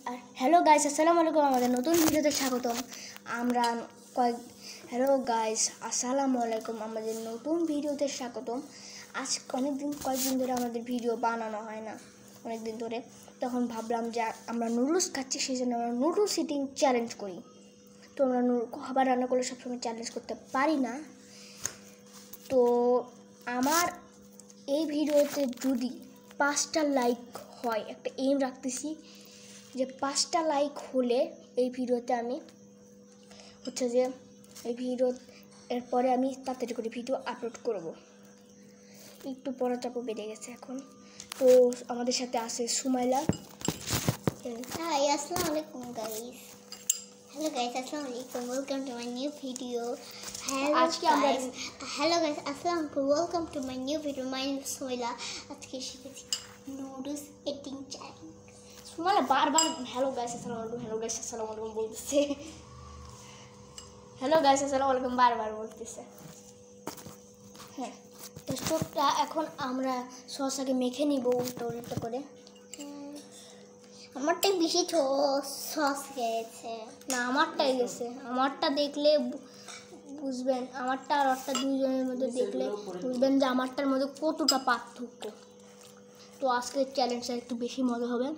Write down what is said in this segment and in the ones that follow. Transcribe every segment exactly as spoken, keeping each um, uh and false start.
আর hello guys, আসসালামু আলাইকুম। আমাদের নতুন ভিডিওতে স্বাগতম। আমরা কয়েক হ্যালো গাইস আসসালামু আলাইকুম আমাদের নতুন ভিডিওতে স্বাগতম। আজ অনেক দিন কয়েকদিন ধরে আমাদের ভিডিও বানানো হয় না, অনেক দিন ধরে। তখন ভাবলাম যে আমরা নুডলস খাচ্ছি, সেই জন্য আমরা নুডলস ইটিং চ্যালেঞ্জ করি। তো আমরা খাবার রান্না করলে সবসময় চ্যালেঞ্জ করতে পারি না। তো আমার এই ভিডিওতে যদি পাঁচটা লাইক হয়, একটা এইম রাখতেছি যে পাঁচটা লাইক হলে এই ভিডিওতে আমি হচ্ছে যে এই ভিডিও এরপরে আমি তাড়াতাড়ি করে ভিডিও আপলোড করব। একটু পড়াচাপও বেড়ে গেছে এখন। তো আমাদের সাথে আছে সুমাইলা। হাই, আসসালামু আলাইকুম গাইস। হ্যালো গাইস, আসসালামু আলাইকুম, welcome to my new video. Hello আজকে আমরা হ্যালো গাইস, আসসালামু আলাইকুম, welcome to my new video. My name is Sumaila. আজকে শিখেছি নুডলস ইটিং চ্যালেঞ্জ। সুমাইলা বারবার হ্যালো গাইস আসসালামু আলাইকুম, হ্যালো গাইস আসসালামু আলাইকুম বলতেছে। হ্যালো গাইস আসসালামু আলাইকুম বারবার বলতেছে। হ্যাঁ, তো স্টোভটা এখন আমরা সসাকে মেখে নিব উল্টো উল্টো করে। আমারটাই বেশি সস গেছে না, আমারটাই গেছে। আমারটা দেখলে বুঝবেন, আমারটা আর ওরটা দুইজনের মধ্যে দেখলে বুঝবেন যে আমারটার মধ্যে কতটা পার্থক্য। তো আজকের চ্যালেঞ্জটা একটু বেশি মজা হবে।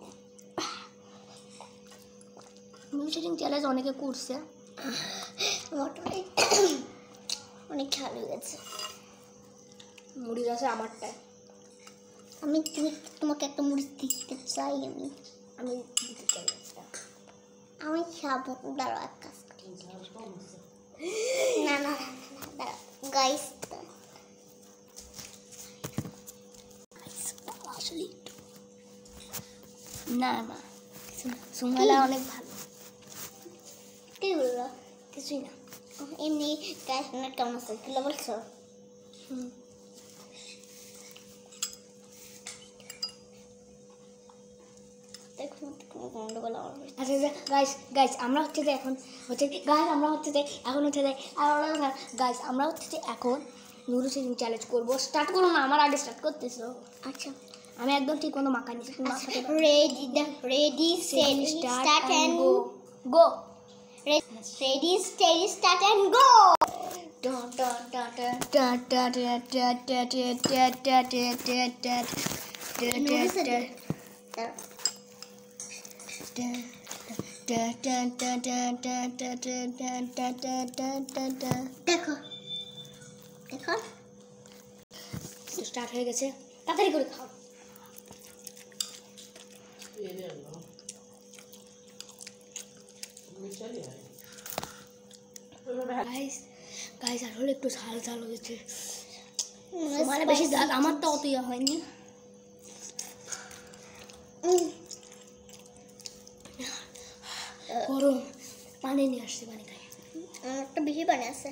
মিউজিং চ্যালেঞ্জ অনেকে করছে, আমারটা অনেক ঝাল হয়ে গেছে। মুড়ি আছে আমারটায়। আমি তুমি তোমাকে একটা মুড়ি দিতে চাই। আমি আমি দিতে চ্যালেঞ্জটা আমি খাবো। দাঁড়াও, এক কাজ করি। না না দাঁড়াও গাইস, আসলে না না সুমাইলা অনেক ভালো। কি বললো? কিছুই না, এমনি গাইস আপনার কেমন আছে কি বলছো? হুম আচ্ছা গাইস গাইস আমরা হচ্ছে যে এখন হচ্ছে গাইস আমরা হচ্ছে যে এখন হচ্ছে যে গাইস আমরা হচ্ছে যে এখন নুডলস ইটিং চ্যালেঞ্জ করবো। স্টার্ট করো না, আমার আগে স্টার্ট করতেছো। আচ্ছা, আমি একদম ঠিক মতো মাখা নিচ্ছি। Ready ready set start and go go ready steady start and go. দেখো দেখো স্টার্ট হয়ে গেছে, তাড়াতাড়ি করে খাও। গাইস গাইস আসলে একটু ঝাল ঝাল হয়েছে, মানে বেশি ঝাল। আমারটা অত ইয়া হয়নি। গরম পানি নিয়ে আসছে, পানি খাই। আমারটা বেশি পানি আছে।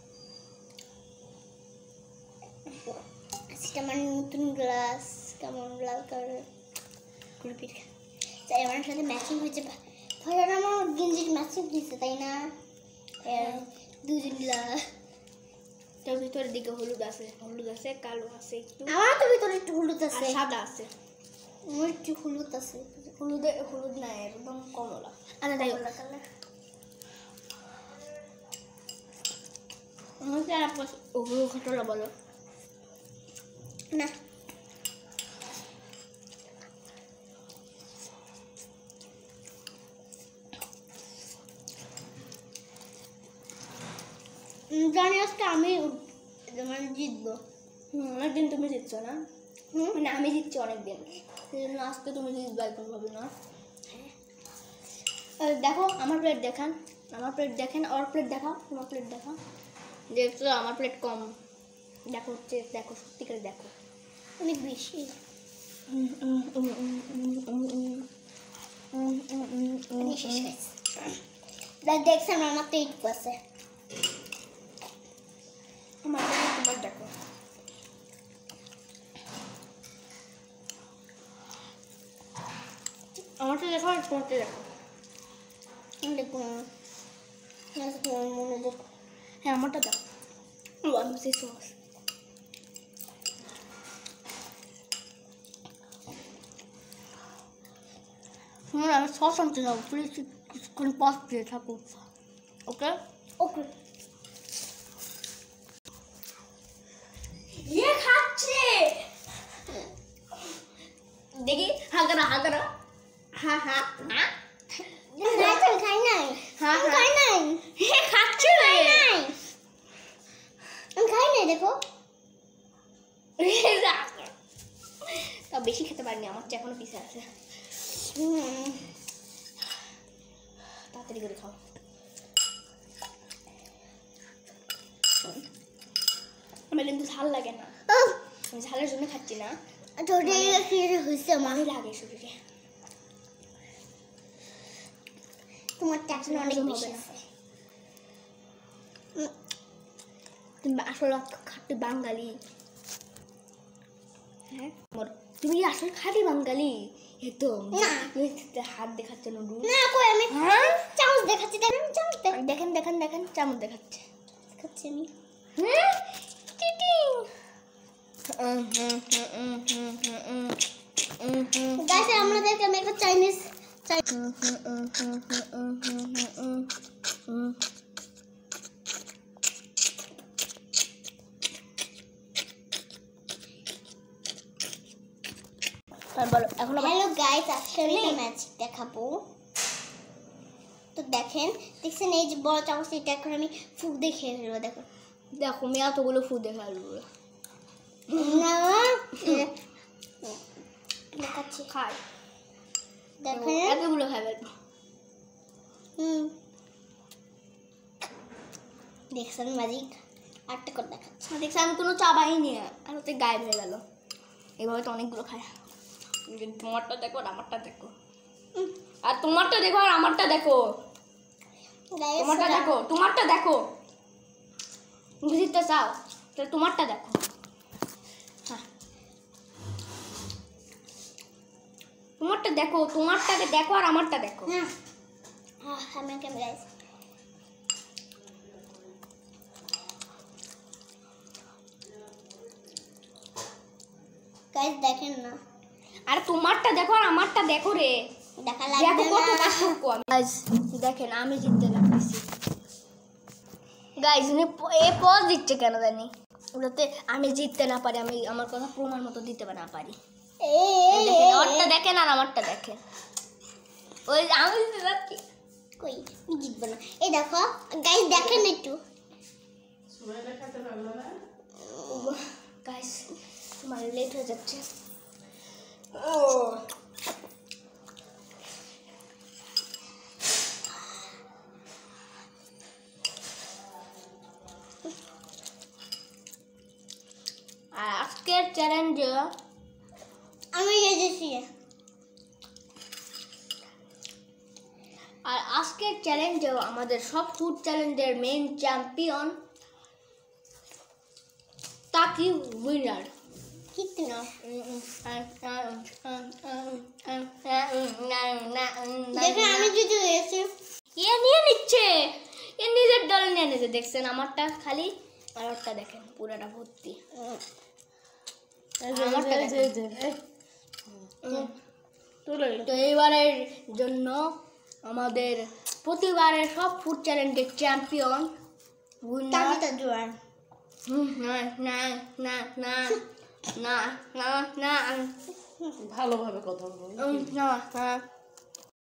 আজকে আমার নতুন গ্লাস কেমন লাল কালার কুলপির, তাই আমার সাথে ম্যাচিং হয়েছে। ভাইয়ার আমার গেঞ্জির ম্যাচিং দিচ্ছে, তাই না? দুজন গ্লাস। তার ভিতরের দিকে হলুদ আছে, হলুদ আছে, কালো আছে, একটু আমার তো ভিতরে একটু হলুদ আর আছে, সাদা আছে। আমার একটু হলুদ আছে। হলুদে হলুদ না, একদম কমলা। আচ্ছা তাই কমলা কালার। আমাকে আর ওগুলো ঘটনা বলো না, জানি আজকে আমি মানে জিতবো। হুম অনেকদিন তুমি জিতছ না, হুম মানে আমি জিতছি অনেকদিন, সেই জন্য আজকে তুমি জিতবা একদম ভাবি না। দেখো আমার প্লেট দেখান, আমার প্লেট দেখেন, ওর প্লেট দেখাও, তোমার প্লেট দেখাও। দেখছো আমার প্লেট কম, দেখো হচ্ছে দেখো সত্যিকারে দেখো অনেক বেশি। দেখছেন আমার তো এইটুকু আছে। আমার তোমার দেখো আমারটা দেখো আর তোমারটা দেখো। দেখুন তোমার মনে দেখো। হ্যাঁ আমারটা দেখো, আমি সেই সস। শুনুন আমি সস আনতে যাবো, প্লিজ কিছুক্ষণ পজ দিয়ে থাকো। ওকে ওকে ইয়ে খাচ্ছে দেখি হাগারা হাগারা হ্যাঁ হ্যাঁ হ্যাঁ আমি খাই নাই হ্যাঁ আমি খাই নাই হ্যাঁ খাচ্ছে রে আমি খাই নাই দেখো তা বেশি খেতে পারিনি, আমার চেয়ে এখনো পিছে আছে। তাড়াতাড়ি করে খাও। আমার কিন্তু ঝাল লাগে না, আমি ঝালের জন্য খাচ্ছি না, হয়েছে আমি লাগে শরীরে। তোমার টাকা অনেক বেশি হবে না। আছে তুমি আসলে খাঁটি বাঙালি। হ্যাঁ তুমি আসলে খাঁটি বাঙালি একদম। না। তুমি হাত দেখাচ্ছে নুডু। না কই আমি হ্যাঁ চামচ দেখাচ্ছি দেখেন চামচ দেখ দেখেন দেখেন দেখেন চামচ দেখাচ্ছে। দেখাচ্ছি আমি হ্যাঁ টিটিং। উম হুম হুম উম হুম হুম উম উম হুম গাইস আমাদেরকে আমি একটা চাইনিজ হুম হুম উম হুম হুম উম হুম হুম উম উম আর বলো এখন আবার হ্যালো গাইস আজকে আমি একটা ম্যাজিক দেখাবো। তো দেখেন দেখছেন এই যে বড় চামচ এটা এখন আমি ফুক দিয়ে খেয়ে ফেলবো দেখো দেখো আমি এতগুলো ফুড দেখে আসবো না দেখাচ্ছি খাই দেখেন এতগুলো খাই ফেলবো। হুম দেখছেন ম্যাজিক আটটা করে দেখাচ্ছি দেখছি আমি কোনো চাবাইনি আর ওতে গায়েব হয়ে গেল। এইভাবে তো অনেকগুলো খায়। তোমারটা দেখো আর আমারটা দেখো, আর তোমারটা দেখো আর আমারটা দেখো, গাইস তোমারটা দেখো তোমারটা দেখো। বুঝতে চাও তাহলে তোমারটা দেখো। হ্যাঁ তোমারটা দেখো, তোমারটাকে দেখো আর আমারটা দেখো। হ্যাঁ হ্যাঁ আমি কেমন গাইস গাইস দেখেন না আর তোমারটা দেখো আর আমারটা দেখো রে, দেখা দেখো লাগবে কত না পার্থক্য। আমি গাইস দেখেন আমি জিততে লাগতেছি। গাইস উনি এ পজ দিচ্ছে কেন জানি, যাতে আমি জিততে না পারি, আমি আমার কথা প্রমাণ মতো দিতে না পারি। এই এই দেখেন আমারটা দেখেন আর আমারটা দেখেন, ওই আমি জিতে যাচ্ছি। কই আমি জিতবো না এই দেখো গাইস দেখেন একটু গাইস তোমার লেট হয়ে যাচ্ছে। ও আর আজকের চ্যালেঞ্জ আমি জিতেছি আর আজকের চ্যালেঞ্জেও আমাদের সব ফুড চ্যালেঞ্জের মেইন চ্যাম্পিয়ন তাকি উইনার। কিন্তু না দেখেন আমি জিতে গেছি এ নিয়ে নিচ্ছে, এ নিজের দল নিয়ে নিচ্ছে। দেখছেন আমারটা খালি আর ওরটা দেখেন পুরাটা ভর্তি। আমারটা দেখেন। হুম। তো এইবারের জন্য আমাদের প্রতিবারের সব ফুড চ্যালেঞ্জের চ্যাম্পিয়ন উইনার তাকিটা জোয়ার হুম না না না না না না না ভালোভাবে কথা বলো উম, না না